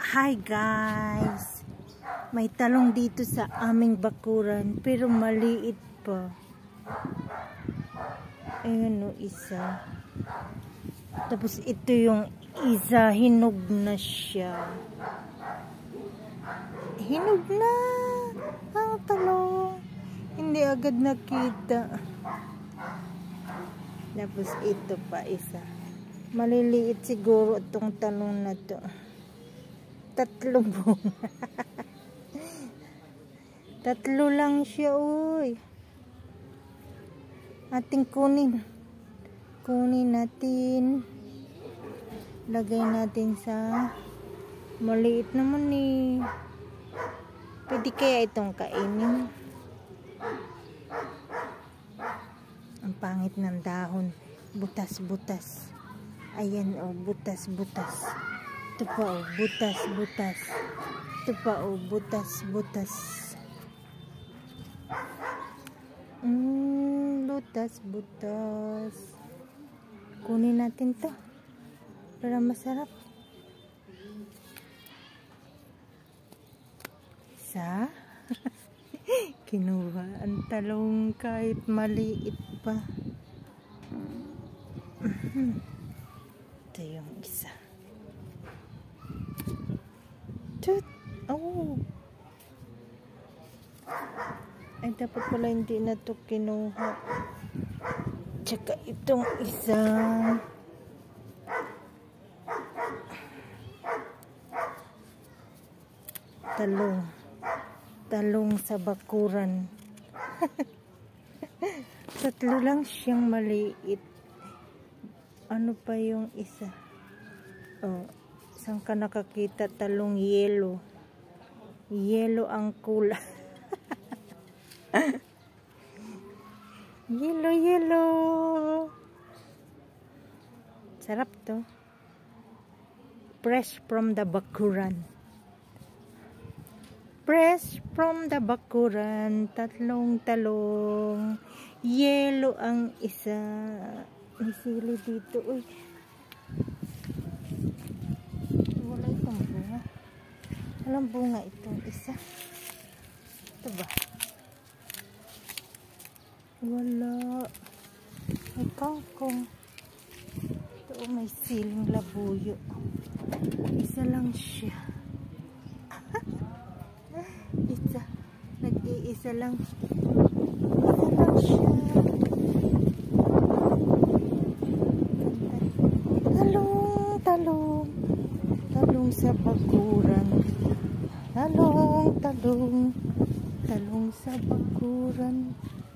Hi guys! May talong dito sa aming bakuran pero maliit pa. Ayan o, isa. Tapos ito yung isa, hinog na siya. Hinog na! Ang talong! Hindi agad nakita. Tapos ito pa isa. Maliliit siguro itong talong na to. 3 bunga. 3 lang siya, uy. Ating kunin. Kunin natin. Lagay natin sa maliit naman eh. Pwede kaya itong kainin? Ang pangit ng dahon. Butas-butas. Ayan o, butas-butas. Ito pa o, butas-butas. Ito pa o, butas-butas. Butas-butas. Kunin natin to para masarap. Isa. Kinuha ang talong kahit maliit pa. Ito yung isa. Oh. Ay, dapat pala hindi na ito kinuha. Tsaka itong isa. Talong sa bakuran. 3 lang siyang maliit. Ano pa yung isa? Oh, saan ka nakakita? Talong yellow. Yellow ang kulay. Yellow. Sarap to. Fresh from the bakuran. Fresh from the bakuran. 3 talong. Yellow ang isa. May sili dito. Uy. Wala itong bunga. Walang bunga itong isa. Ito ba? Wala. May kangkong. Ito may siling labuyo. Isa lang siya. Isa. Nag-iisa lang. Isa lang siya. Talong sa bakuran. Talong sa bakuran.